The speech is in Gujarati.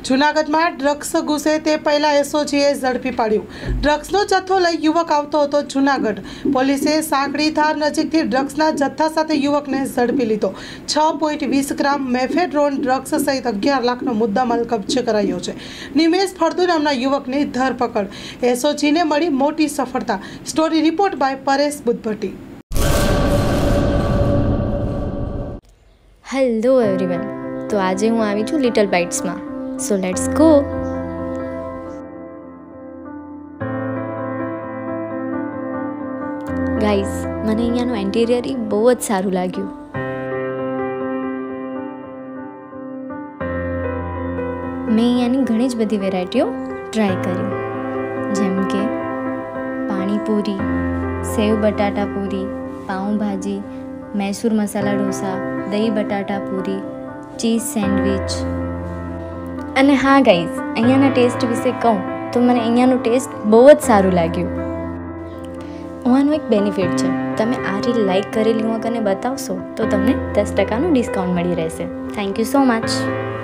જૂનાગઢમાં ડ્રગ્સ ઘૂસે તે પહેલાં એસઓજીએ ઝડપી પાડ્યું. ડ્રગ્સનો જથ્થો લઈ યુવક આવતો હતો જૂનાગઢ. પોલીસે સાંકડી ધાર નજીકથી ડ્રગ્સના જથ્થા સાથે યુવકને ઝડપી લીધો. 6.20 ગ્રામ મેફેડ્રોન ડ્રગ્સ સહિત 11 લાખનો મુદ્દામાલ કબજે કરાયો છે. નિમેશ ફળદુ નામના યુવકની ધરપકડ. એસઓજીને મળી મોટી સફળતા. Story report by Paresh Buddhabhatti. Hello everyone, તો આજે હું આવી છું લિટલ બાઇટ્સમાં. So let's go. ગાઈઝ, મને અહીંયાનું એન્ટિરિયર બહુ જ સારું લાગ્યું. મેં અહીંયાની ઘણી જ બધી વેરાયટીઓ ટ્રાય કરી, જેમ કે પાણીપુરી, સેવ બટાટા પૂરી, પાઉંભાજી, મૈસૂર મસાલા ઢોસા, દહીં બટાટા પૂરી, ચીઝ સેન્ડવિચ. અને હા ગાઈઝ, અહીંયાના ટેસ્ટ વિશે કહું તો મને અહીંયાનું ટેસ્ટ બહુ જ સારું લાગ્યું. આનું એક બેનિફિટ છે, તમે આ રીલ લાઈક કરેલી હું કને બતાવશો તો તમને 10% ડિસ્કાઉન્ટ મળી રહેશે. Thank you so much.